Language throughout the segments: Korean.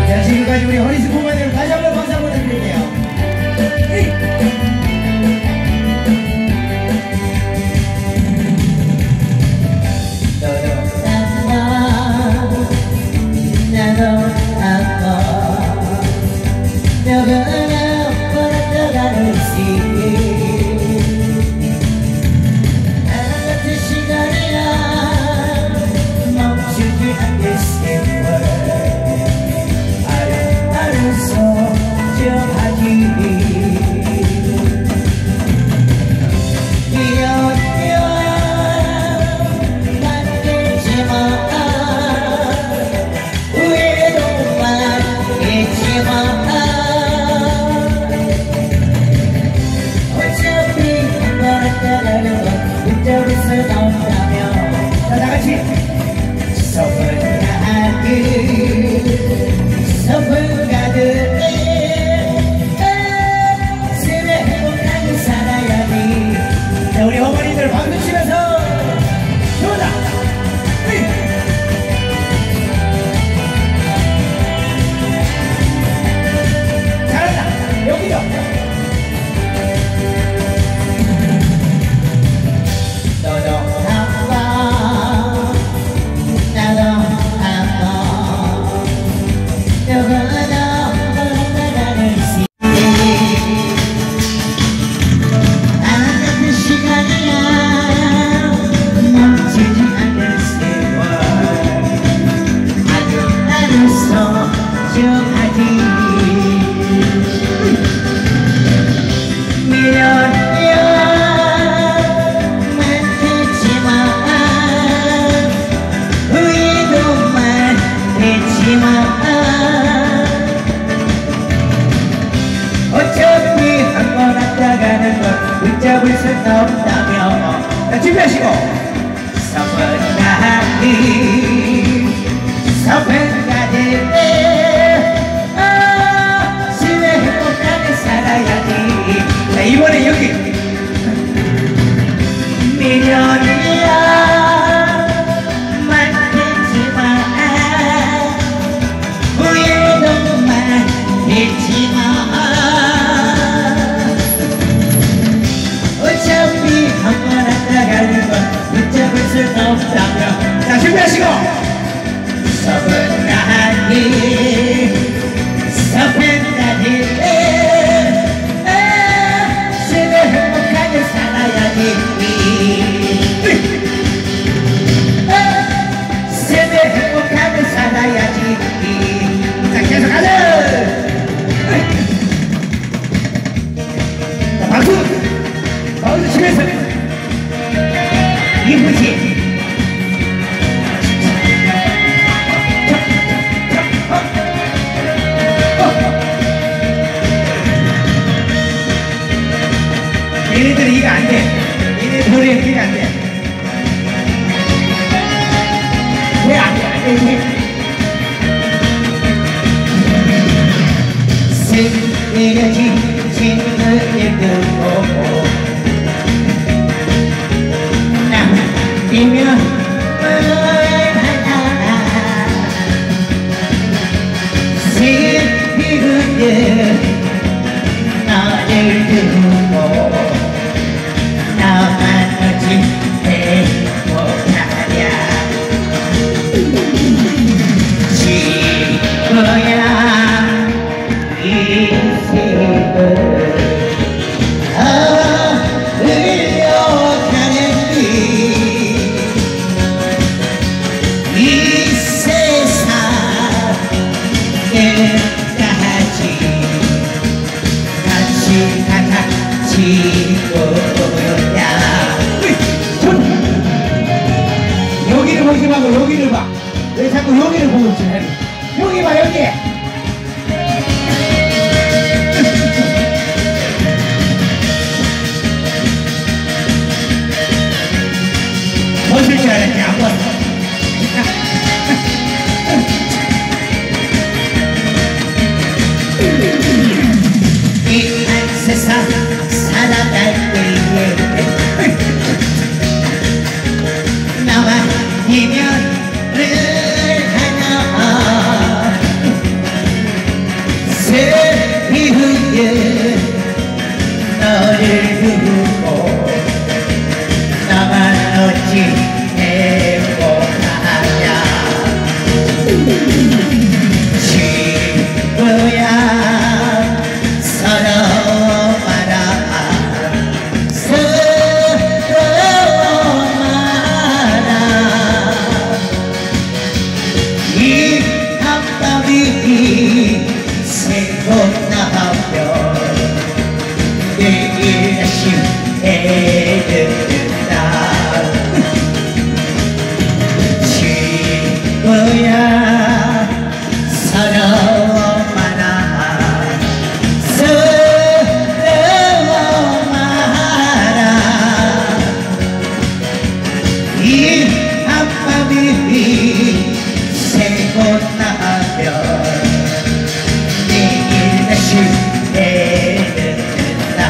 자, 지금까지 우리 허리스 부모님 다시 한번 박수 한번 드릴게요. 우리 어머니들 박수 치면서 좋다. 잘한다. 여기요. 너도 아파 나도 아파 누구나 어차피 한번 왔다가는 건 붙잡을 수 없다며 준비하시고 서분가하기 서분가들 집에 행복하게 살아야지. 자, 이번에 여기 미련이야 만들지마 후회도 말했지마 한번 왔다가는 건 붙잡을 수 없다며. 자, 준비하시고 서분가하니 서분가니 집에 행복하게 살아야지. 집에 행복하게 살아야지. 자, 계속 가자. 자, 박수 박수 치면서 이쁘지? 얘네들이 이거 안 돼. 얘네 노래 이거 안 돼. 왜 안 돼? 안 돼, 왜? 스며진 친구들 듣고 남이면 얼마나 슬프게 나를 두고 나만 어찌 행복하랴. 지거야 이 세월 여기를 보지 말고 여기를 봐. 왜 자꾸 여기를 보고 있지? 여기 봐, 여기. 벗을 줄 알았지, 안 벗어. 이 세상 살아갈 때에 나와 이별을 하나 너를 두고 나만 어찌 행복하냐 친구야 서로 말아 서로 말아 이 한밤이 새고 나면 내일 다시 해듣는다 친구야 서로 말아 서로 말아 이 한밤이 새고 나면 내일 다시 해듣는다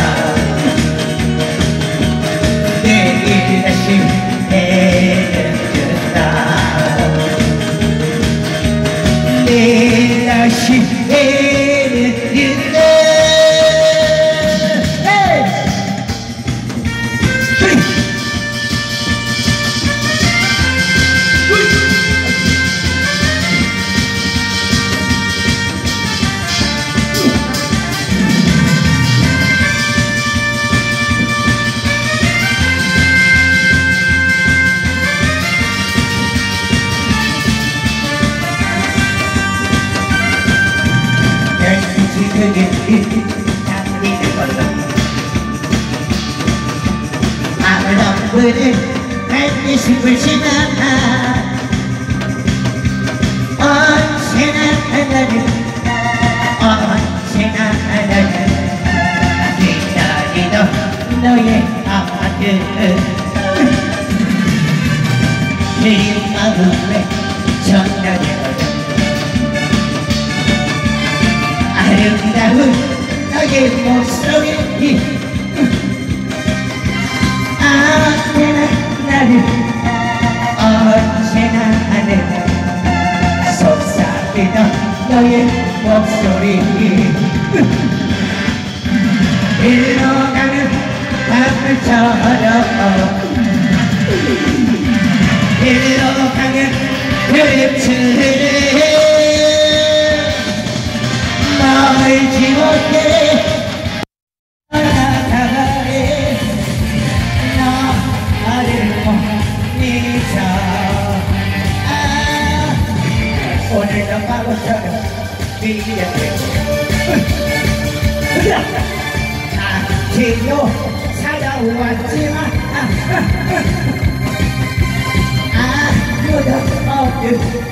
내일 다시 해듣는다 내일 다시 해듣는다 달리는 걸로 아무런 달리 싶을지만 언제나 나는 기다리던 너의 아들 그리운 마음에 전달해버려 아름다운 너의 목소리 언제나 나를 언제나 하는 속삭이던 너의 목소리 흘러가는 바람처럼 흘러가는 그림처럼 멀지 못해 나가래 나를 못 잊어 오늘도 바보처럼 미련해 다시요 살아왔지만 아무도 없는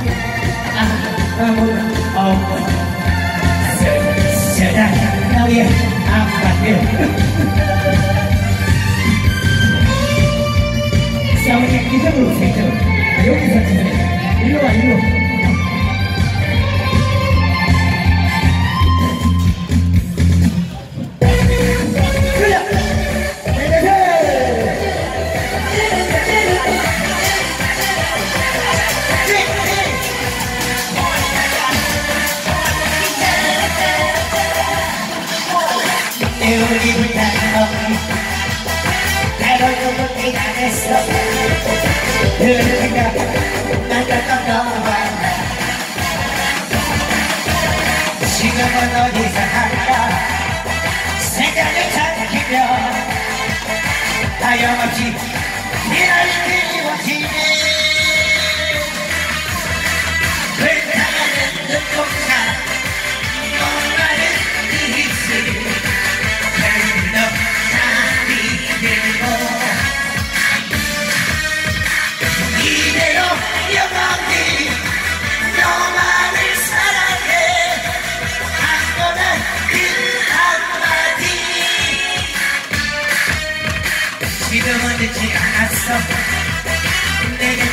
아무도 없는 쓰다 너의 아파트 싸우니 이쪽으로 오세요 이쪽으로 여기서 치세요 일로와 일로 우리를 닮았니 때로는 미안했어 그러니까 나가 떠나와 지금은 어디서 할까 생각을 삼키며 하염없이 이날 그리워지네 불타는 눈동자 너만은 이슬 이대로 영원히 너만을 사랑해 한번은 그 한마디 지금은 늦지 않았어 내게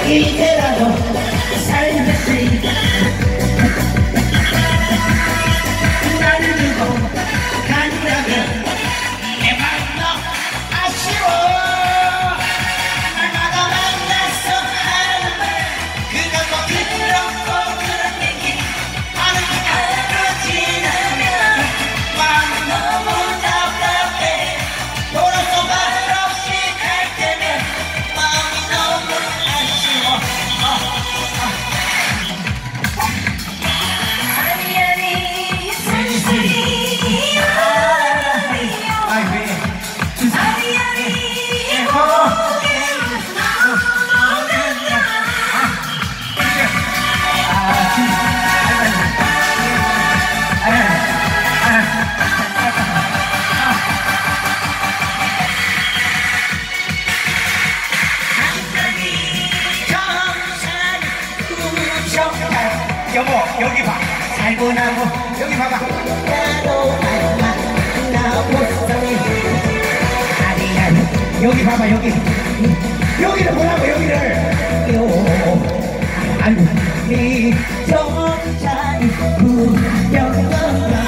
이제라도 살겠지. 나를 두고 간다면 내 마음 너무 아쉬워. 날마다 만나서 하는 말 그건 뭐 그렇고 그런 얘기 하는 하루 지나면 마음이 너무 답답해. 돌아서 말 없이 갈 때면 마음이 너무 아쉬워. 아니 아니 쓸쓸히 아이 왜? 아니 아니 여보 여기 봐. 살고 나고 여기 봐봐. 나도 알마 나못 살이. 아니야 여기 봐봐 여기. 여기를 보라고 여기를. 아이고 네 정자리 구경하라.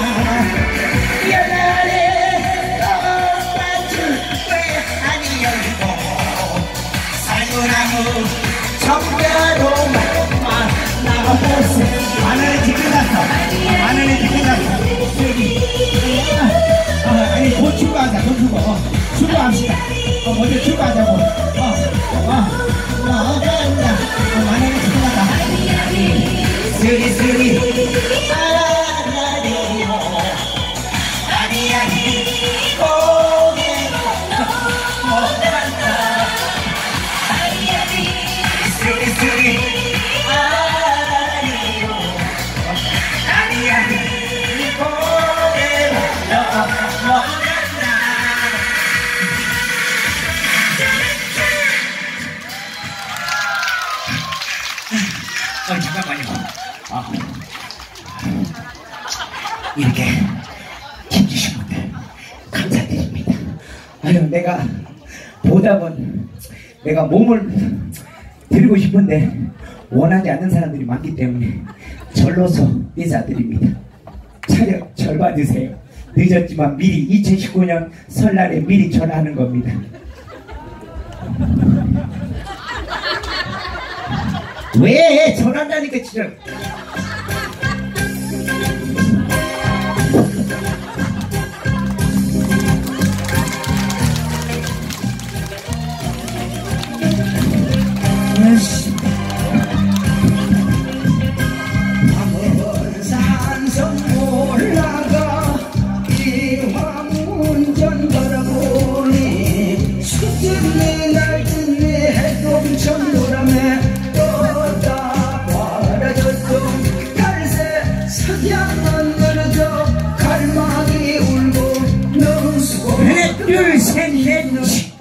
연하래 떠나줄 왜 아니 여기 보. 살고 나고 정자로만 나가보세. 만원에 지금 났어. 만원에 지금 났어. 아니 돈 추가하자. 돈 추가. 추가합시다. 먼저 추가하자고. 나간다. 만원에 지금 났다. 쓰리 아라리요. 아니 고개 못 간다. 쓰리 아라리요. 아니 고개 못 간다. 잠깐만요. 이렇게 힘주신 분들 감사드립니다. 아유 내가 보답은 내가 몸을 드리고 싶은데 원하지 않는 사람들이 많기 때문에 절로서 인사드립니다. 차력 절 받으세요. 늦었지만 미리 2019년 설날에 미리 전화하는 겁니다. 왜 전화한다니까 진짜. 산성 올라가 이화문전 바라보니 수줍네 날듣네 해동천 노람에 떠다 바라졌던 갈새 석양은 늘어져 갈망이 울고 너무 수고. 하나 둘 셋 넷.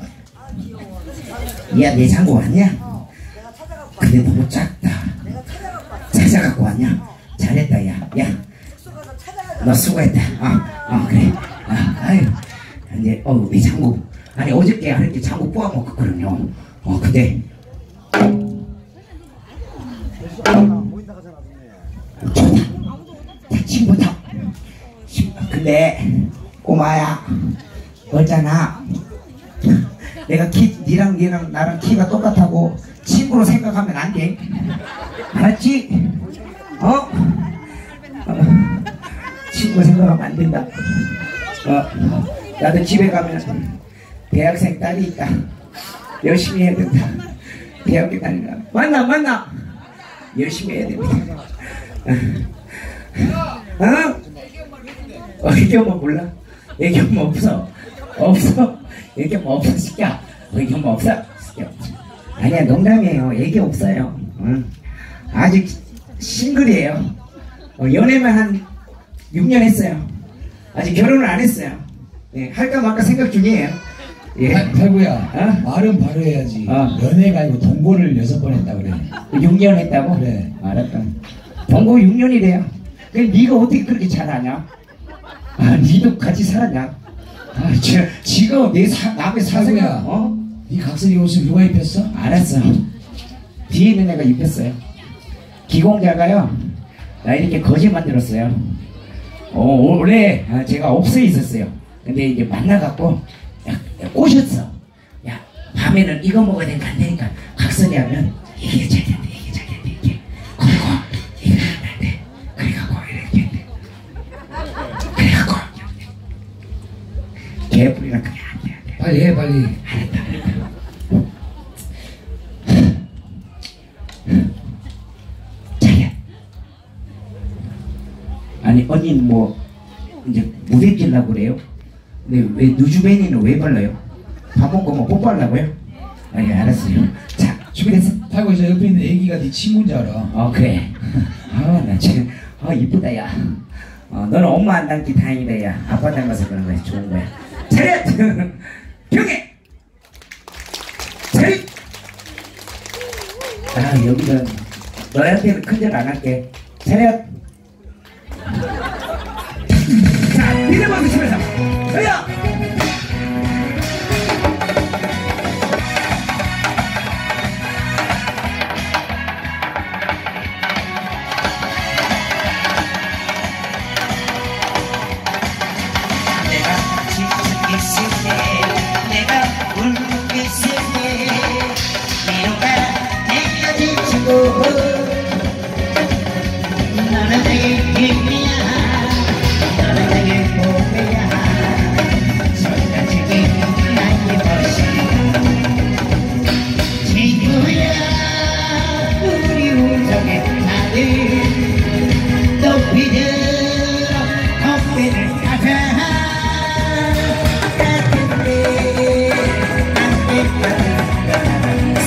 야 내 장고 왔냐? 근데 너무 작다. 찾아갖고 왔냐? 잘했다. 야 너 수고했다. 그래. 아유 이제 내 장구. 아니 어저께 하는데 장구 뽑아먹었거든요. 근데 좋다. 친구다. 근데 꼬마야 어쩌나 내가 니랑 나랑 키가 똑같다고 친구로 생각하면 안 돼. 알았지? 친구 생각하면 안 된다. 나도 집에 가면 대학생 딸이 있다. 열심히 해야 된다. 대학교 다니라. 만나. 열심히 해야 됩니다. 애기엄마 몰라? 애기엄마 없어. 애기엄마 없어 시켜. 애기엄마 없어. 아니야 농담이에요. 애기 없어요. 아직 싱글이에요. 연애만 한 6년 했어요. 아직 결혼을 안 했어요. 예, 할까 말까 생각 중이에요. 예. 팔구야, 말은 바로 해야지. 연애가 아니고 동거를 6번 했다 그래. 6년 했다고? 그래. 알았다. 동거 6년이래요. 근데 네가 어떻게 그렇게 잘하냐? 니도 같이 살았냐? 지가 내 남의 사생활. 팔구야, 네 각설이 옷을 누가 입혔어? 알았어. 뒤에 있는 애가 입혔어요. 기공자가요. 나 이렇게 거지 만들었어요. 원래 제가 업소에 있었어요. 근데 이제 만나갖고 야, 꼬셨어. 야, 밤에는 이거 먹어야 되니까 안 되니까 각설이 하면 이게 잘 된대, 이게 잘 된대, 이게. 그리고 이거 안 돼. 그래갖고 이렇게 돼. 그래갖고 개뿔이랑 그게 안 돼, 안 돼. 빨리 해 빨리. 알았다, 알았다. 자기야. 아니 언니는 뭐 이제 무대 찔라고 그래요? 근데 왜 누주베니는 왜 발라요? 밥 먹고 뭐 뽀뽀하려고요? 아니 알았어요. 자 준비됐어? 타고 있어. 옆에 있는 애기가 네 친구인 줄 알아. 그래. 나 지금 이쁘다 야. 너는 엄마 안 닮기 다행이다 야. 아빠 닮아서 그런 거야. 좋은 거야. 차렷! 경례! 차렷! 여기는 너한테는 큰절 안 할게. 차렷! 자, 믿음을 붙이면서 서야! 너는 내게 힘이야 너는 내게 보배야 손가지기 나의 벗이 친구야 우리 우정의 나를 높이 들어 어깨를 가자 같은데 안될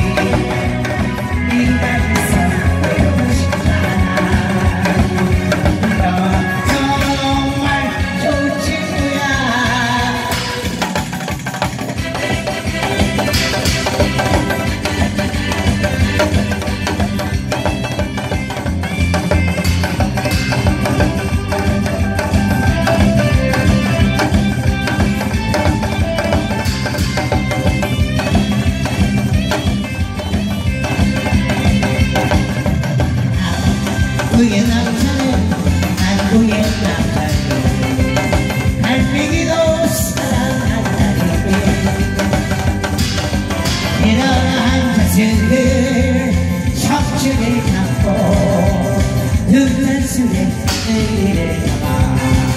한국의 남자는 한국의 남자는 갈매기도 사랑한다는데 일어난 자식을 척추를 감고 든든 술에 의리를 담아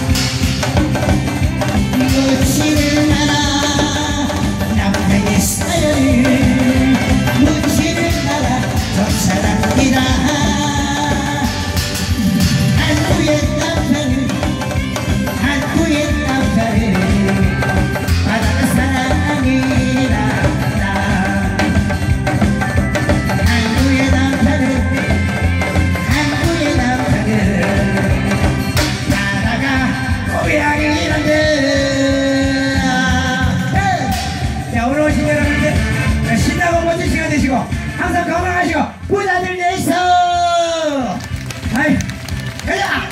묻지는 않아 남편의 사연을 묻지는 않아 적사랑이라 한국의 남자를 바다가 사랑이라 한국의 남자를 바다가 고향이란데. 자, 오늘 오신 여러분들 신나고 멋진 시간 되시고 항상 건강하시고 부자들 내서 가자!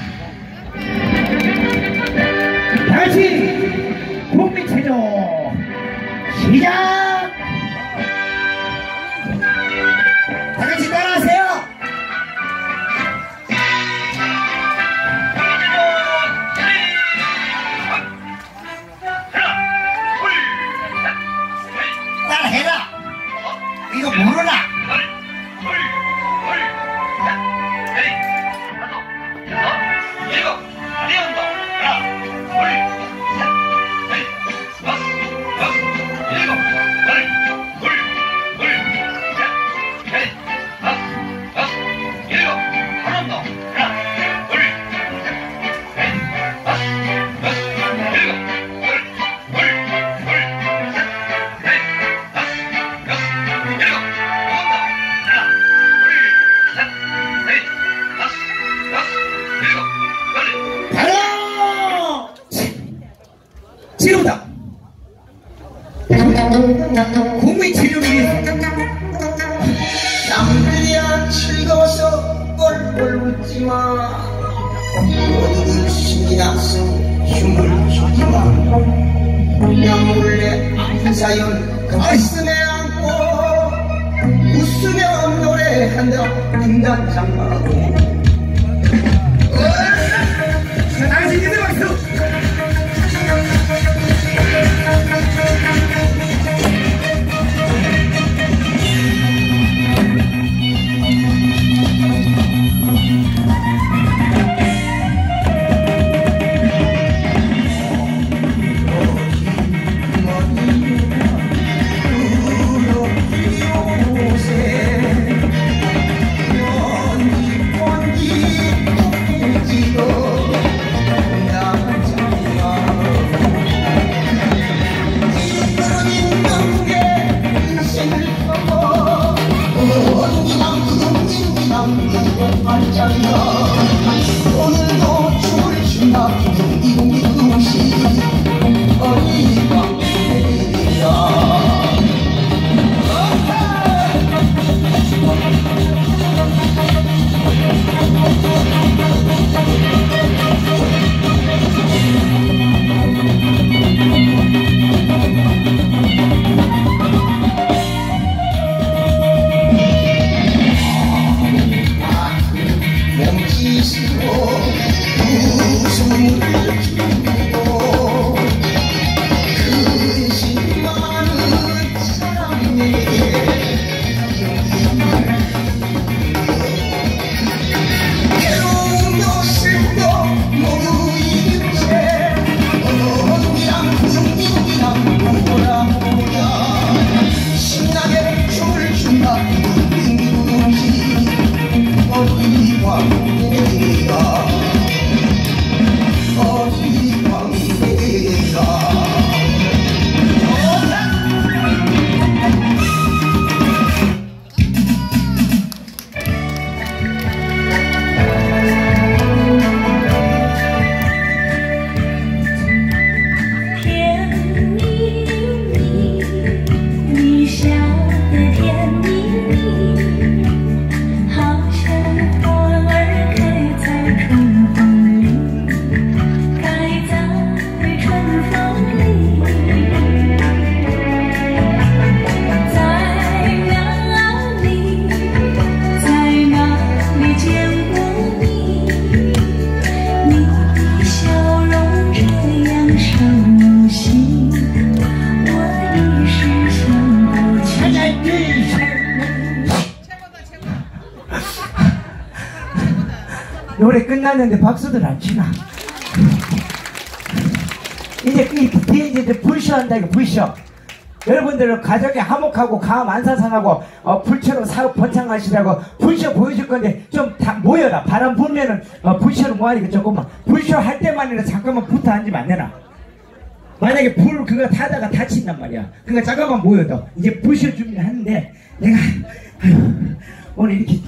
다시 국민체조 이거 모르나? 지금부터 국민 체조비 남들이야 즐거워서 뻘뻘 웃지마 모두들 신이 나서 춤을 추지마 그냥 몰래 아픈 사연 가슴에 안고 웃으며 노래한다 등단 장마하고 자, 당신 이들 박수. 오늘도 춤을 춘다 이공기둥시 어디 광대리라 신나게 춤을 춘다 어디 광대가 어디 광대가 노래 끝났는데 박수들 안 치나? 이제 이제 불쇼한다 이거 불쇼. 여러분들은 가족이 화목하고 가음 안사상하고 불처럼 사업 번창하시라고 불쇼 보여줄 건데 좀 다 모여라. 바람 불면은 불쇼를 뭐하니까 조금만 불쇼 할 때만이라 잠깐만 붙어 앉으면 안 되나? 만약에 불 그거 타다가 다친단 말이야. 그러니까 잠깐만 모여도 이제 불쇼 준비를 하는데 내가 오늘 이렇게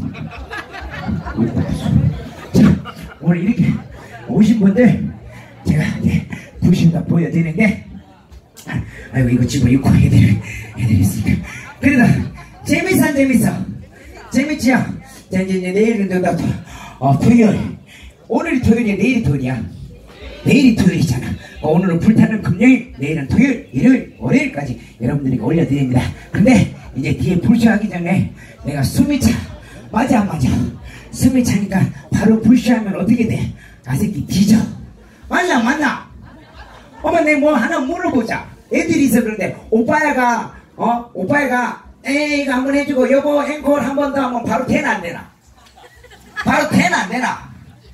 오늘 이렇게 오신 분들 제가 부심다 보여드리는데 아이고 이거 집어 입고 해드리겠습니다. 그래도 재밌어 안 재밌어? 재밌지요? 자 이제 내일은 토요일 오늘이 토요일이야 내일이 토요일이야? 내일이 토요일이잖아. 오늘은 불타는 금요일 내일은 토요일 일요일 월요일까지 여러분들에게 올려드립니다. 근데 이제 뒤에 불쇼하기 전에 내가 숨이 차 맞아 숨이 차니까 바로 불쇼하면 어떻게 돼? 아새끼 뒤져. 맞나? 어머 내 뭐 하나 물어보자. 애들이 있어. 그런데 오빠야가 이거 한번 해주고 여보 앵콜 한 번 더 하면 바로 되나 안 되나? 바로 되나 안 되나?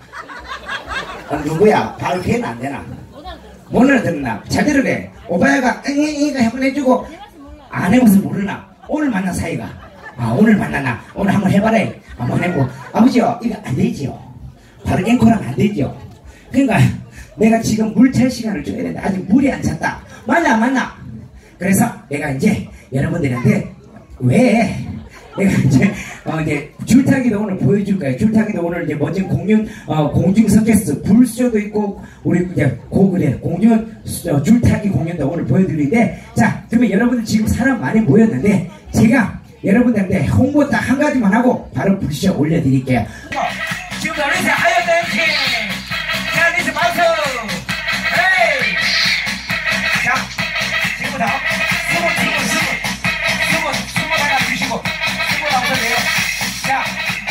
누구야? 바로 되나 안 되나? 못 알아듣나? 잘 들으래. 오빠야가 이거 한번 해주고 안 해봐서 모르나? 오늘 만난 사이가 오늘 만나나? 오늘 한번 해봐라. 한번 해보고 아버지요 이거 안 되지요. 바로 앵콜하면 안 되죠. 그러니까 내가 지금 물 찰 시간을 줘야 되는데 아직 물이 안 찼다. 맞나 안 맞나? 그래서 내가 이제 여러분들한테 왜 내가 이제 줄타기도 오늘 보여줄 거예요. 줄타기도 오늘 이제 멋진 공중 서커스 불쇼도 있고 우리 이제 공중 줄타기 공연도 오늘 보여드리는데 자 그러면 여러분들 지금 사람 많이 모였는데 제가 여러분들한테 홍보 딱 한 가지만 하고 바로 불쇼 올려드릴게요. 지금 우리 하얀 MC 자 리스 박수 에이 자 지금부터 스무 하나 주시고 스무 한번 내요. 자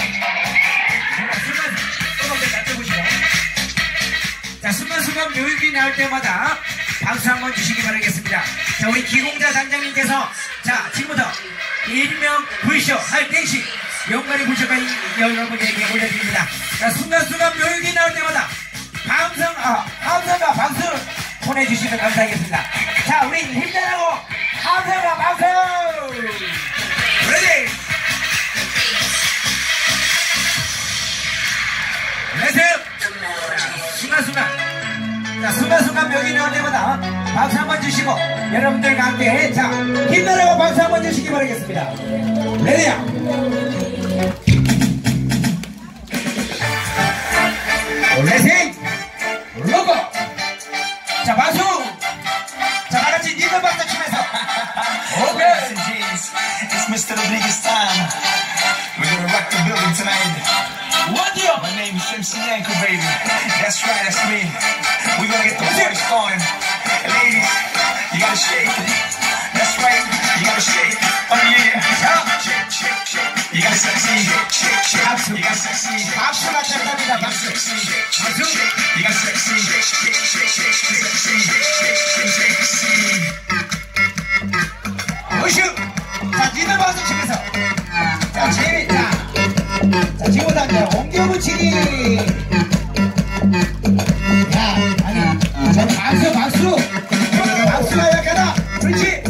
자 순간순간 묘육이 나올 때마다 박수 한번 주시기 바라겠습니다. 자 우리 기공자 단장님께서 자 지금부터 일명 불쇼 할 땡시 영광의 불쇼까지 여러분에게 올려드립니다. 자 순간순간 묘육이 나올 때마다 함성과 박수를 보내주시면 감사하겠습니다. 자 우리 힘내라고 함성과 박수 레디 렛츠 순간순간 묘육이 나올 때마다 박수 한번 주시고 여러분들과 함께 자 힘내라고 박수 한번 주시기 바라겠습니다. 레디야 레싱 로고 자 박수 자 다같이 니들 박수 치면서 오케이 It's Mr. Rodriguez time. We're gonna rock the building tonight. 원디요 My name is MC Nanko, baby. That's right, that's me. We're gonna get the party started. Ladies, you gotta shake it. That's right, you gotta shake it. Oh yeah, shake. You gotta sexy. 박수 You gotta sexy. 박수가 잘답니다. 박수 You gotta sexy. 우슈 자 니들 박수 치면서 자 재밌다. 자 지금부터 이제 옮겨붙이기 야 아니 저 박수가 약하다. 그렇지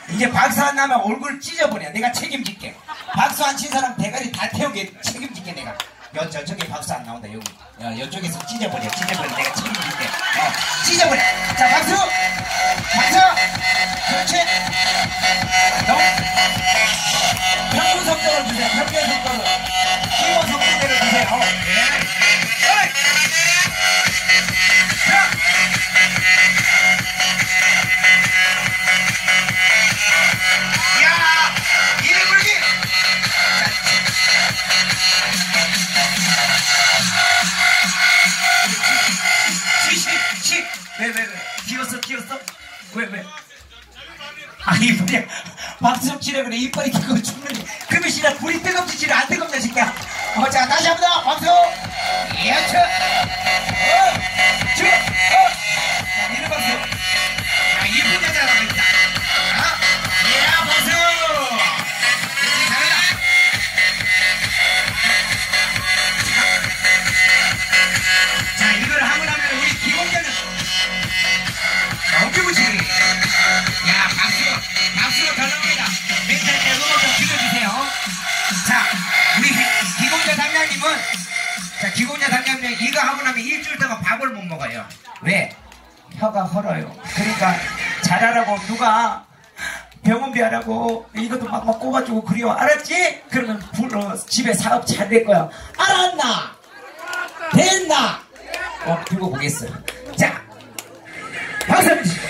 이제 박수 안 나면 얼굴 찢어버려. 내가 책임질게. 박수 안 친 사람 대가리 다 태우게 책임질게 내가. 저쪽에 박수 안 나온다. 여기 이쪽에서 찢어버려. 내가 책임질게. 찢어버려. 자, 박수. 그렇지. 평균 속도로 주세요. 평균 속도로. 기본 속도대로 주세요. 왜? 기었어? 왜? 이쁘냐? 박수 치려 그래. 이빨이 그거 죽는데. 그러면 씨나 불이 뜨겁지, 지를 안 뜨겁냐, 새끼야. 자, 다시 한 번 더. 박수. 예쳐. 이런 박수. 이쁜 여자라고 있다. 박수. 잘한다. 자, 이걸 하고 나면 우리 기본자는 어깨부시기. 야, 박수가 잘 나옵니다. 멘탈 때 음악 좀 줄여주세요. 자, 우리 기공자 당장님 이거 하고 나면 일주일 동안 밥을 못 먹어요. 왜? 혀가 헐어요. 그러니까 잘하라고 누가 병원비 하라고 이것도 막 꼽아주고 그래요. 알았지? 그러면 집에 사업 잘 될 거야. 알았나? 됐나? 두고 보겠어. 자, 박수 한번 주시고.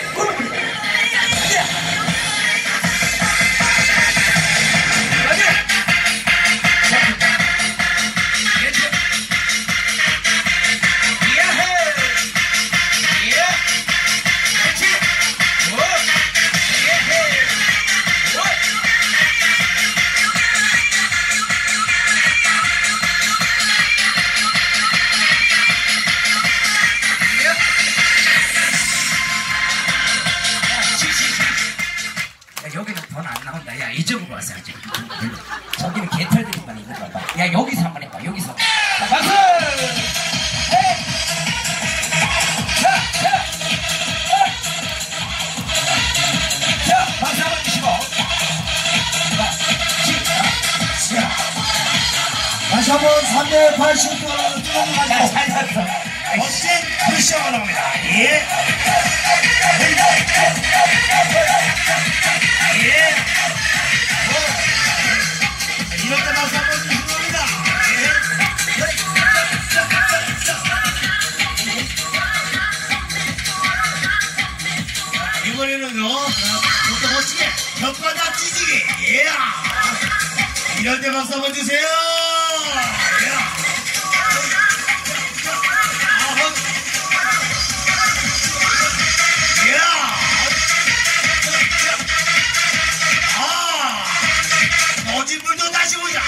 여기는 돈 안 나온다. 야, 이쪽으로 와서 하자. 저기는 개털들이만 있는 거야. 야, 여기서 한번 해봐. 여기서. 자, 박수! 자, 박수 한번 주시고. 다시 한번 380도로 뚫어가지고 야, 잘 샀어. 멋진 쿠션을 합니다. 예. 이럴 때 박수 한번 주시는 겁니다. 이번에는요, 또 멋지게 혓바닥 찢기기. 예. 이럴 때 박수 한번 주세요. 어진불도 다시 보자.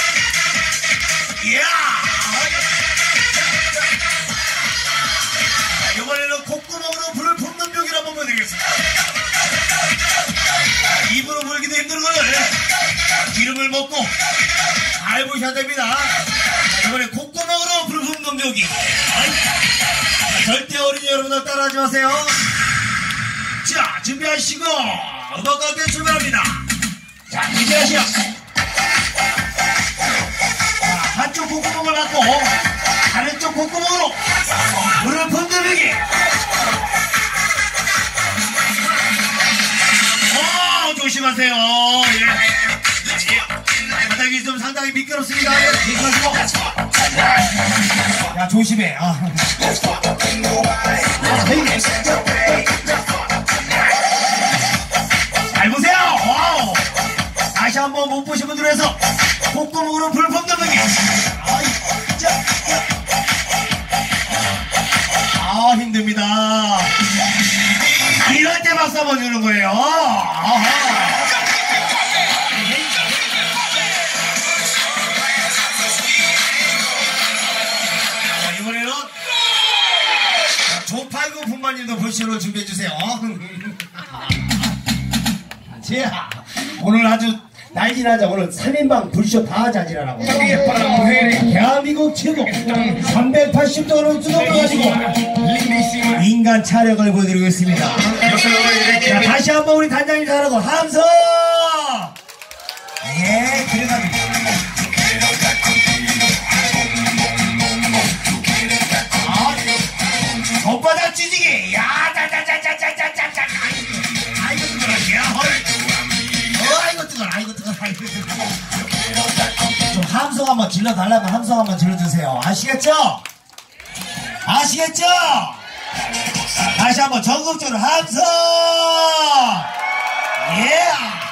이번에는 콧구멍으로 불을 뿜는 벽이라 보면 되겠습니다. 입으로 불기도 힘든 거를 기름을 먹고 잘 보셔야 됩니다. 이번에 콧구멍으로 불을 뿜는 벽이. 절대 어린이 여러분들 따라하지 마세요. 자, 준비하시고 음악가게 출발합니다. 자, 준비하시오. 자, 한쪽 콧구멍을 막고 다른 쪽 콧구멍으로 불을 뿜는 조심하세요. 예. 바닥이 좀 상당히 미끄럽습니다. 예. 조심하시고. 야, 조심해. 잘 보세요. 와우. 다시 한번 못 보신 분들 위해서 콧구멍으로 불 뿜는 벽이. 힘듭니다. 이럴 때 박수 한번 주는 거예요. 이번에는 조팔구 분마님도 불쇼로 준비해주세요. 자, 오늘 아주 난리나자. 오늘 3인방 불쇼 다 자지라라고. 대한민국 최고 380도로 뜯어가지고 인간 차력을 보여드리고 있습니다. 자, 다시 한번 우리 단장님 잘하고 함성! 예, 그래갑니다. 손바닥 찢기기. 야, 짜짜짜짜짜짜짜짜. 아이고 뜨거라. 야, 아이고 뜨거라. 아이고 뜨거라. 아이고 뜨거라. 좀 함성 한번 질러달라면 함성 한번 질러주세요. 아시겠죠? 아시겠죠? 다시 한번 전국적으로 함성! 예!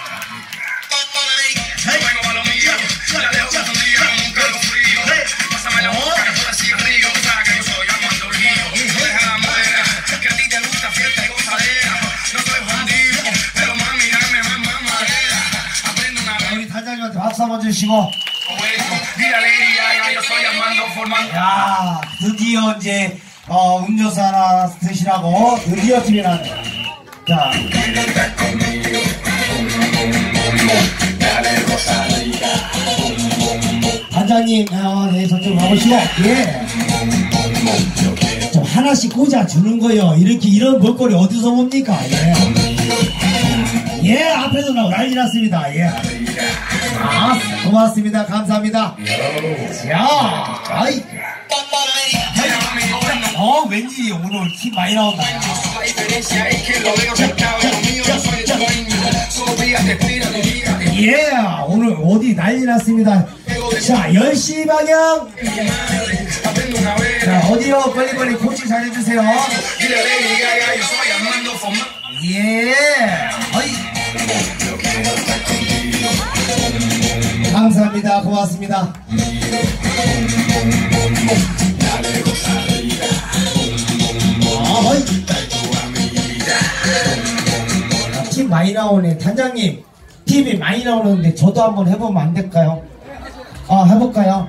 우리 단장님한테 박수 한번 주시고. 야, 드디어 이제 음료수 하나 드시라고 드디어 드리라네. 자, 단장님, 네, 저쪽 가보시고, 예. 좀 하나씩 꽂아 주는 거요. 이렇게 이런 볼거리 어디서 봅니까? 예. 예, 앞에도 나오고 난리 났습니다. 예. 아, 고맙습니다. 감사합니다. 자, 아이. 왠지 오늘 키 많이 나온다. 예, 오늘 어디 난리 났습니다. 자, 10시 방향. 자, 어디요? 빨리빨리 코치 잘해주세요. 예. 어이. 감사합니다. 고맙습니다. 팀 많이 나오네. 단장님, 팀이 많이 나오는데 저도 한번 해보면 안 될까요? 해볼까요?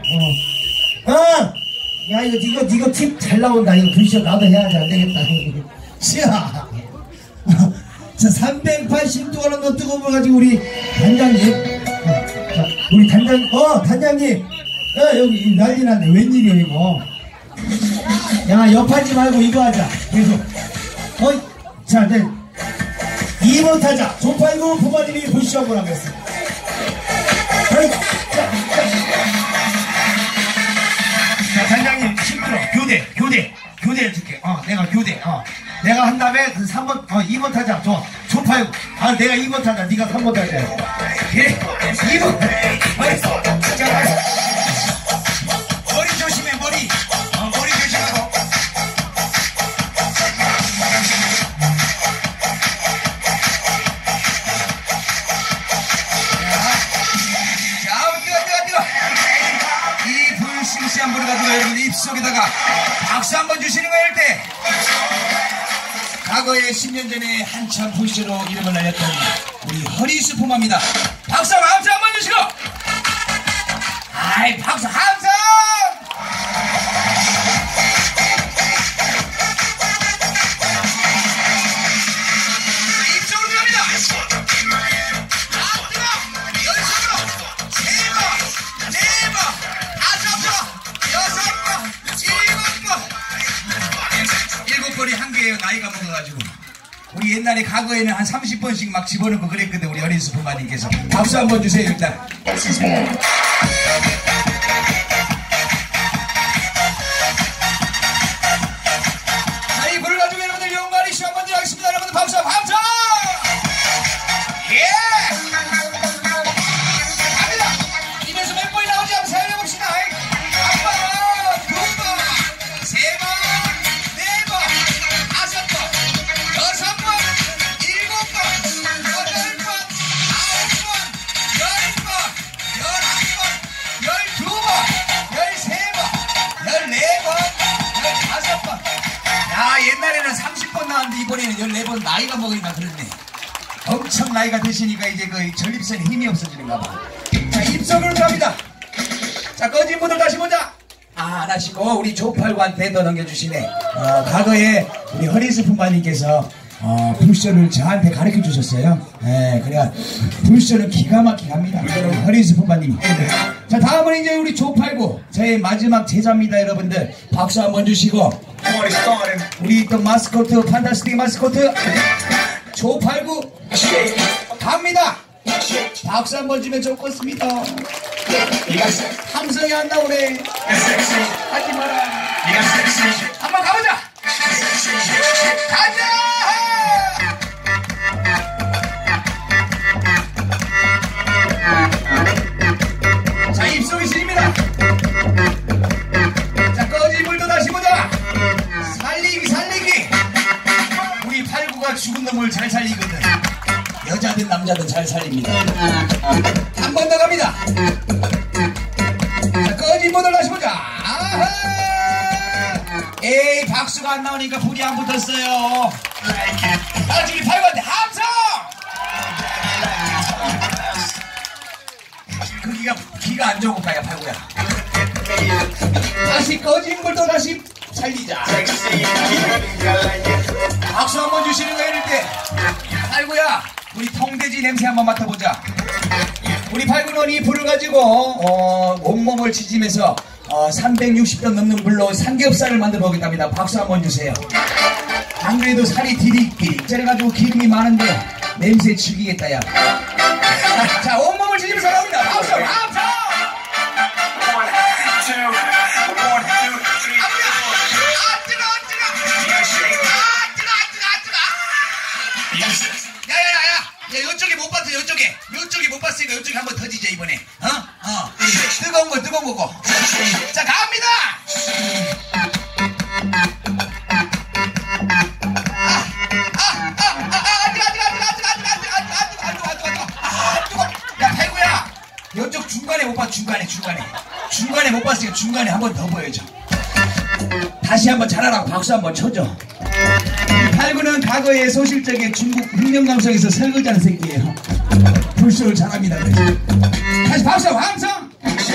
야, 이거 팀 잘 나온다. 이거 불쇼 나도 해야지. 안 되겠다. 자, 380도 가는 거 뜨거운 걸 가지고 우리 단장님. 자, 우리 단장님. 야, 여기 난리 났네. 웬일이야, 이거. 야, 옆하지 말고 이거 하자. 계속. 자, 네. 2번 타자. 조팔구 부모님이 불쇼 한번 하겠습니다. 자, 단장님, 시끄러. 교대 해줄게. 내가 교대. 내가 한 다음에 그 3번, 2번 타자. 조팔구. 내가 2번 타자. 네가 3번 타자. 예? 2번. 알았어. 자, 알았어. 머리 조심해, 머리. 머리 조심하고. 이 불싱시한 불을 가지고 여러분 입속에다가 박수 한번 주시는 거예요, 때. 과거에 10년 전에 한참 불쇼로 이름을 날렸던 우리 허리수포마입니다. 박수 한번 주시고. 아이, 박수 함성! 이쪽으로 갑니다. 앞뒤로 연속으로 3번, 4번, 5번, 6번, 7번, 7번이 한 개예요. 나이가 먹어가지고. 우리 옛날에 과거에는 한 30번씩 막 집어넣고 그랬거든. 우리 어린 수포마님께서. 박수 한번 주세요, 일단. 자, 이 불을 가지고 여러분들 영광의 쇼 한번 들어가겠습니다. 여러분들 박수 함성! 예! 갑니다! 입에서 몇 번이 나오지 한번 사용해봅시다. 한 번, 두 번, 3번, 4번, 5번, 6번, 7번, 8번, 9번, 10번, 11번, 12번, 13번, 14번, 15번. 야, 옛날에는 30번 나왔는데 이번에는 14번 나이가 먹으니까 그렇네. 엄청 나이가 드시니까 이제 그 전립선에 힘이 없어지는가 봐. 자, 입속으로 갑니다. 자, 꺼진 분들 다시 보자. 안 하시고 우리 조팔구한테 더 넘겨주시네. 과거에 우리 허리수품마님께서 불쇼를 저한테 가르쳐 주셨어요. 예, 그래야 불쇼는 기가 막히게 합니다. 허리스 푸파님이. 자, 다음은 이제 우리 조팔구. 저의 마지막 제자입니다, 여러분들. 박수 한번 주시고. Party started. 우리 또 마스코트, 판타스틱 마스코트. 조팔구. 갑니다. 박수 한번 주면 좋겠습니다. You got sexy. 함성이 안 나오네. Sexy. 하지 마라. You got sexy. 한번 가보자. 가자! 자, 입속이 시립니다. 자, 꺼지 물도 다시 보자. 살리기. 우리 팔구가 죽은 놈을 잘 살리거든. 여자든 남자든 잘 살립니다. 한 번 더 갑니다. 자, 꺼지 물도 다시 보자. 아하! 에이, 박수가 안 나오니까 불이 안 붙었어요. 자, 지금 팔구한테 함성! 그 기가 안 좋은 거야, 팔구야. 다시 꺼진 물도 다시 살리자. 박수 한번 주시는 거야, 이럴 때. 팔구야, 우리 통돼지 냄새 한번 맡아보자. 우리 팔구는 이 불을 가지고 온몸을 지지면서 360도 넘는 불로 삼겹살을 만들어 보겠답니다. 박수 한번 주세요. 안 그래도 살이 디릭디릭 째려가지고 기름이 많은데 냄새 죽이겠다, 야. 자, 온몸을 지지면서 나옵니다. 박수! 함성! 1, 2, 1, 2, 3, 4. 야야야야, 이쪽에 못 봤어. 이쪽에 못 봤으니까 이쪽에 한번 더 지져, 이번에. 뜨거운 거고. 자, 갑니다. 야, 팔구야, 이쪽 중간에 못 봤어. 중간에 못 봤으니까 중간에 한번 더 보여줘. 다시 한번 잘하라고 박수 한번 쳐줘. 팔구는 과거에 소실적인 중국 흑령감성에서 설거지하는 새끼예요. 불쇼를 잘합니다. 그래서. 다시 박수 함성.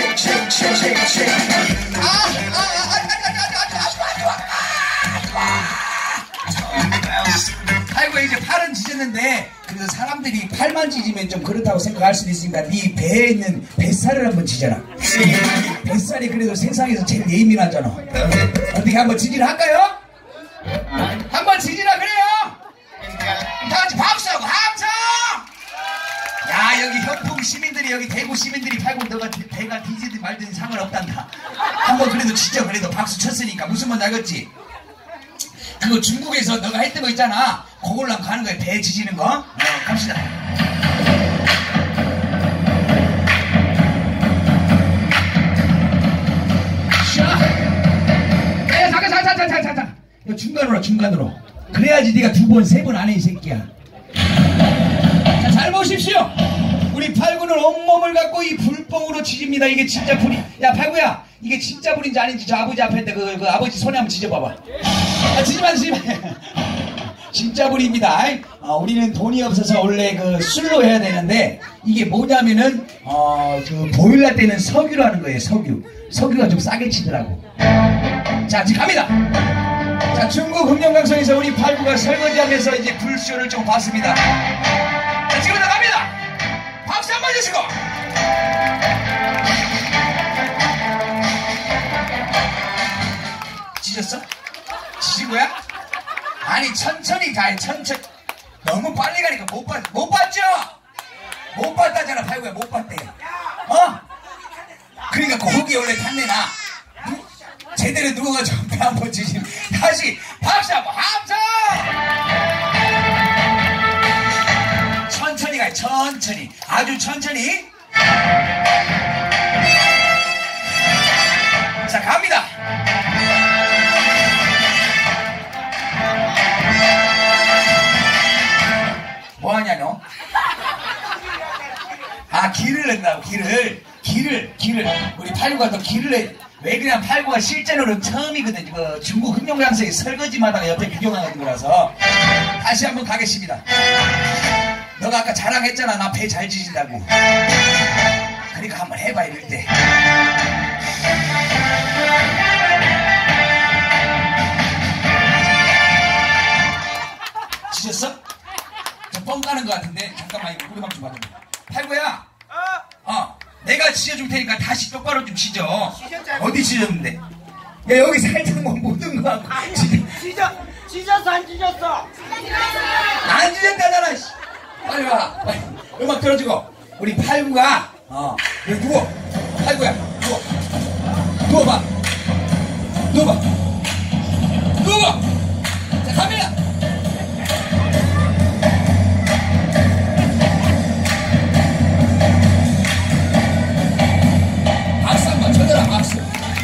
팔구 이제 팔은 찢었는데 그래서 사람들이 팔만 찢으면 좀 그렇다고 생각할 수도 있으니까 네 배에 있는 뱃살을 한번 찢어라. 뱃살이 그래도 세상에서 제일 예민하잖아. 어떻게 한번 지지를 할까요? 한번 지지라 그래요. 다같이 박수하고 함성. 야, 여기 현풍 시민들이, 여기 대구 시민들이 팔고 너가 배가 뒤지든 말든 상관없단다. 한번 그래도 진짜 그래도 박수 쳤으니까 무슨 말인지 알겠지? 그거 중국에서 너가 했던 거 있잖아. 그걸로 한번 가는 거야. 배 지지는 거. 갑시다. 자. 중간으로. 그래야지 네가 2번, 3번 안 해, 이 새끼야. 자, 잘 보십시오. 우리 팔구는 온몸을 갖고 이 불뽕으로 지집니다. 이게 진짜 불이. 야, 팔구야, 이게 진짜 불인지 아닌지 저 아버지 앞에 있는 그 아버지 손에 한번 지져봐봐. 지지마. 진짜 불입니다. 우리는 돈이 없어서 원래 그 술로 해야 되는데 이게 뭐냐면은 그 보일러 때는 석유로 하는 거예요. 석유가 좀 싸게 치더라고. 자, 지금 갑니다. 자, 중국 흑령강성에서 우리 팔구가 설거지하면서 이제 불쇼를 좀 봤습니다. 자, 지금부터 갑니다. 박수 한번 주시고. 지졌어? 지진 거야? 아니, 천천히 가. 너무 빨리 가니까 못 봤죠? 못 봤다잖아, 팔구야. 못 봤대. 그러니까 거기 원래 탔내나. 제대로 누워가지고 배 한번 주시면 다시 박수 한번 함성. 천천히 가요. 아주 천천히. 자, 갑니다. 뭐하냐 너? 길을 낸다고. 길을 우리 팔구가 또 길을 내. 왜 그냥 팔구가 실제로는 처음이거든. 그 중국 흑룡강성에 설거지마다가 옆에 구경하는 거라서. 다시 한번 가겠습니다. 너가 아까 자랑했잖아. 나 배 잘 지진다고. 그러니까 한번 해봐, 이럴 때. 찢었어? 저 뻥 까는 것 같은데 잠깐만 이거 우리만 좀 봐줘. 팔구야. 내가 찢어줄 테니까 다시 똑바로 좀 찢어. 어디 찢었는데? 야 여기 살짝 뭐 묻은 거 같고. 찢었어 안 찢었어? 안 찢었다잖아. 빨리 와. 빨리. 음악 들어주고 우리 팔구가 여기 누워. 팔구야 누워. 누워봐. 누워봐. 누워. 자 갑니다. 박수 한번 쳐줘라 박수.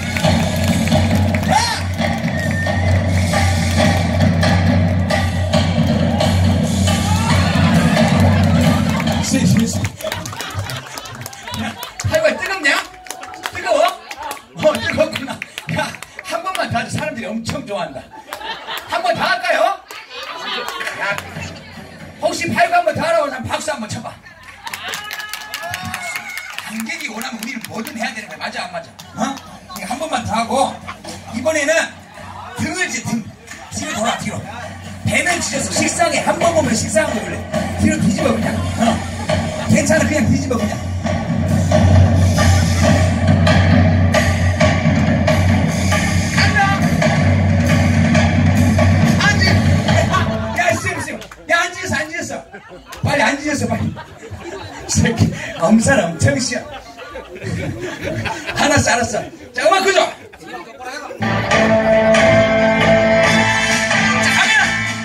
팔구야 뜨겁냐? 뜨거워? 뜨겁구나. 야 한 번만 더 하자. 사람들이 엄청 좋아한다. 한 번 더 할까요? 야, 혹시 팔구 한 번 더 하라고 하면 박수 한 번 쳐봐. 관객이 원하면 우리는 뭐든 해야 되는 거야. 맞아 안 맞아? 그러니까 한 번만 더 하고 이번에는 등을 뒤로 돌아 뒤로. 배는 찢었어. 식상해. 한 번 보면 식상한 거 볼래. 뒤로 뒤집어 그냥. 괜찮아 그냥 뒤집어 그냥. 안 찢었어. 빨리 안 찢었어 빨리. 새끼 엄살 엄청 씨야. 알았어. 자 음악 끄죠. 자 카메라.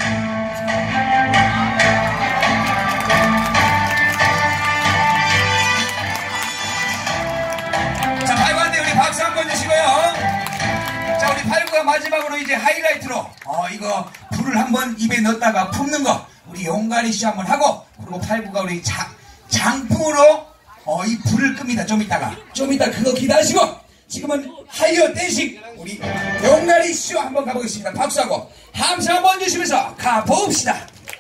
자 팔구한테 우리 박수 한번 주시고요. 자 우리 팔구가 마지막으로 이제 하이라이트로 이거 불을 한번 입에 넣었다가 품는 거 우리 용가리쇼 한번 하고 그리고 팔구가 우리 장풍으로 이 불을 끕니다. 좀 이따 그거 기다리시고 지금은 하이어 댄싱 우리 용가리쇼 한번 가보겠습니다. 박수하고 함수 한번 주시면서 가봅시다.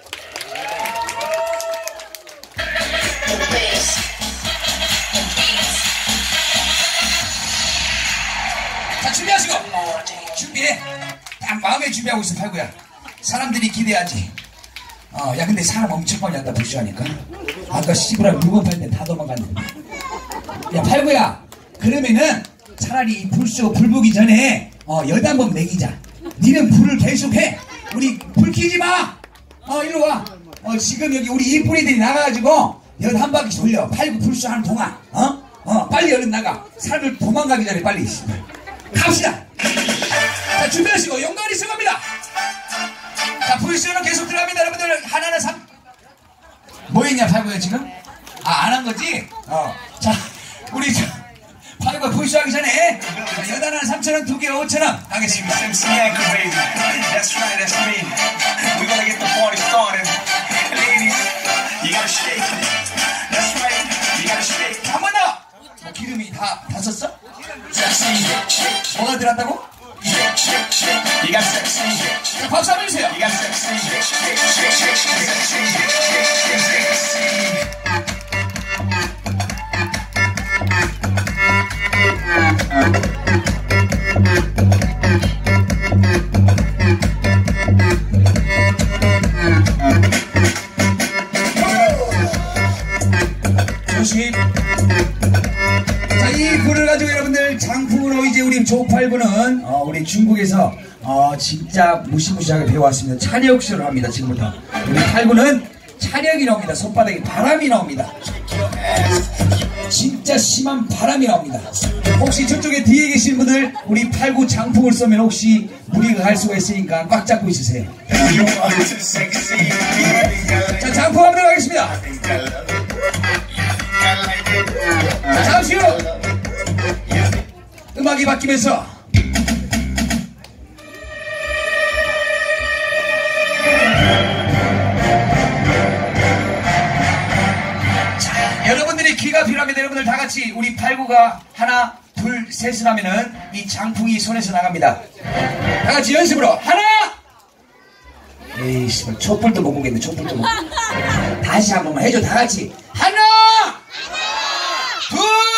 자 준비하시고 준비해. 딱 마음에 준비하고 있어 팔구야. 사람들이 기대하지. 야 근데 사람 엄청 많이 왔다 불쇼하니까 아까 씨부랑 물건 팔 때 다 도망갔는데. 야 팔구야 그러면은 차라리 이 불쇼 불 보기 전에 엿 한번 먹이자. 니는 불을 계속해. 우리 불 켜지 마. 일로 와. 지금 여기 우리 이쁜이들이 나가가지고 엿 한 바퀴 돌려. 팔구 불쇼 하는 동안 빨리 얼른 나가. 사람들 도망가기 전에 빨리 갑시다. 자 준비하시고 용가리 쓰겁니다. 자 불쇼는 계속 들어갑니다. 여러분들 하나는 뭐 했냐 팔구야 지금? 안 한 거지? 자 우리 팔구가 불쇼 하기 전에 엿 하나는 3,000원 2개 5,000원 가겠습니다. MC Anchor baby, that's right, that's me. We're gonna get the party started. Ladies, you gotta shake it. That's right, you gotta shake it. 한 번 더! 기름이 다 썼어? 뭐가 들었다고? You got sexy. 자, 박수 한번 주세요. You got sexy. 조심. 자, 이 불을 가지고 여러분들 장풍으로 이제 우리 조팔구는 우리 중국에서 진짜 무시무시하게 배워왔습니다. 차력쇼를 합니다. 지금부터 우리 팔구는 차력이 나옵니다. 손바닥에 바람이 나옵니다. 진짜 심한 바람이 나옵니다. 혹시 저쪽에 뒤에 계신 분들 우리 팔구 장풍을 쏘면 혹시 무리가 갈 수가 있으니까 꽉 잡고 있으세요. 자, 장풍 한번 들어가겠습니다. 자, 잠시 후 음악이 바뀌면서 자, 여러분들이 귀가 필요합니다. 여러분들 다 같이 우리 팔구가 하나 둘 셋을 하면은 이 장풍이 손에서 나갑니다. 다 같이 연습으로 하나. 에이씨 촛불도 못 보겠네. 촛불도 못. 다시 한 번만 해줘. 다 같이 하나 둘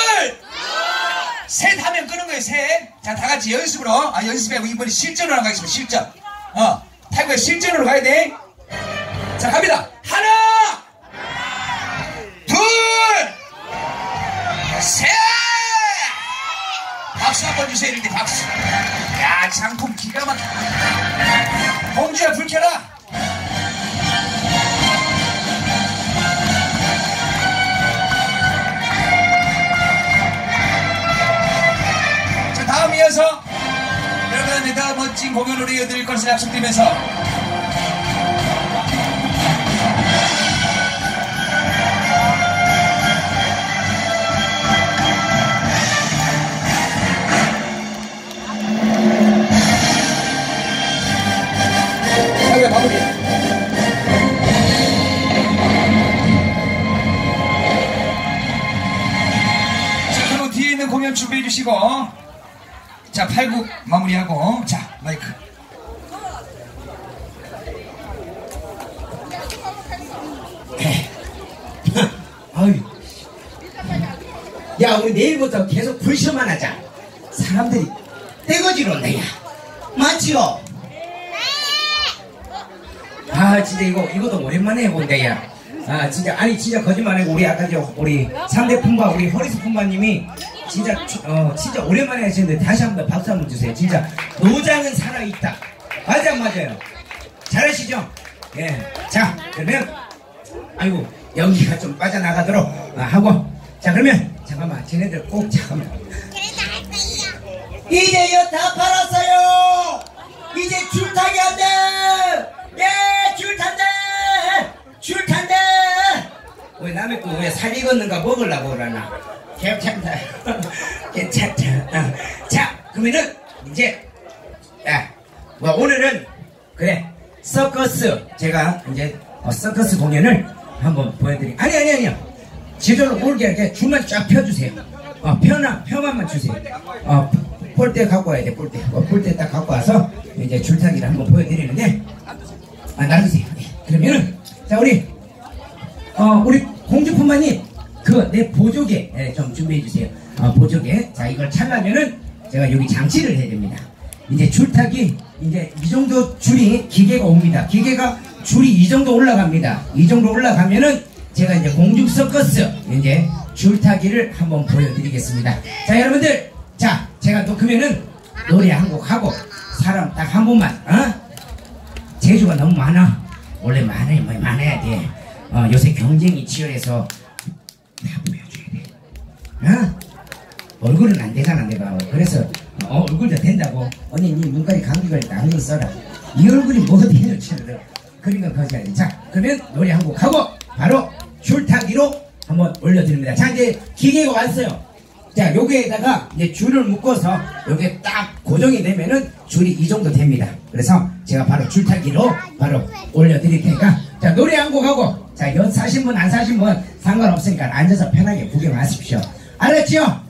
셋 하면 끄는 거예요. 셋. 자, 다 같이 연습으로 연습하고 이번에 실전으로 가겠습니다. 실전. 팔구야 실전으로 가야 돼. 자 자, 갑니다. 하나, 둘, 셋! 박수 한번 주세요, 이런데 박수. 야, 장품 기가 막혀. 공주야, 불 켜라. 자, 다음 이어서 여러분한테 더 멋진 공연을 이어드릴 것을 약속드리면서 마무리. 자, 그리고 뒤에 있는 공연 준비해 주시고, 자, 8구 마무리하고, 자, 마이크. 아유. 야, 우리 내일부터 계속 불쇼만 하자. 사람들이 떼거지로 온다, 야. 맞지요? 아, 진짜 이것도 오랜만에 해본다, 야. 아, 진짜, 아니, 진짜 거짓말 아니고, 우리 아까 우리 3대 품바, 우리 허리스 품바님이 진짜, 진짜 오랜만에 하시는데 다시 한번 박수 한번 주세요. 진짜, 노장은 살아있다. 맞아, 안 맞아요? 잘하시죠? 예. 자, 그러면, 아이고, 연기가 좀 빠져나가도록 하고, 자, 그러면, 잠깐만, 쟤네들 꼭, 잠깐만. 이제요, 다 팔았어요! 이제 줄 타기 안 돼! 예, 줄 탄다! 줄 탄다! 왜 남의 거 왜 살 익었는가 먹으려고 그러나? 괜찮다. 괜찮다. 자, 그러면은, 이제, 뭐, 오늘은, 그래, 서커스, 제가 이제, 서커스 공연을 한번 아니요. 지도로 모르게 이렇게 줄만 쫙 펴주세요. 표만만 주세요. 폴대 갖고 와야 돼, 폴대. 폴대 딱 갖고 와서, 이제 줄타기를 한번 보여드리는데, 놔주세요. 네. 그러면은, 자, 우리 공주품만님, 내 보조개, 좀 준비해주세요. 보조개. 자, 이걸 차려면은, 제가 여기 장치를 해야 됩니다. 이제 줄타기, 이제 이 정도 줄이 기계가 옵니다. 기계가 줄이 이 정도 올라갑니다. 이 정도 올라가면은, 제가 이제 공중 서커스, 이제 줄타기를 한번 보여드리겠습니다. 자, 여러분들, 자, 제가 또 그러면은, 노래 한 곡 하고, 사람 딱 한 번만, 재주가 너무 많아. 원래 많아야 돼. 요새 경쟁이 치열해서 다 보여줘야 돼. 얼굴은 안 되잖아, 내가. 그래서, 얼굴도 된다고. 언니, 니 눈까지 감기 걸렸다. 안경 써라. 이 얼굴이 뭐 어디에 치열해. 그러니까 거짓말. 자, 그러면 노래 한 곡 하고, 바로 줄타기로 한번 올려드립니다. 자, 이제 기계가 왔어요. 자, 여기에다가 이제 줄을 묶어서 여기에 딱 고정이 되면은 줄이 이 정도 됩니다. 그래서 제가 바로 줄타기로 바로 올려드릴 테니까, 자, 노래 한 곡 하고, 자, 연 사신 분 안 사신 분 상관없으니까 앉아서 편하게 구경하십시오. 알았죠?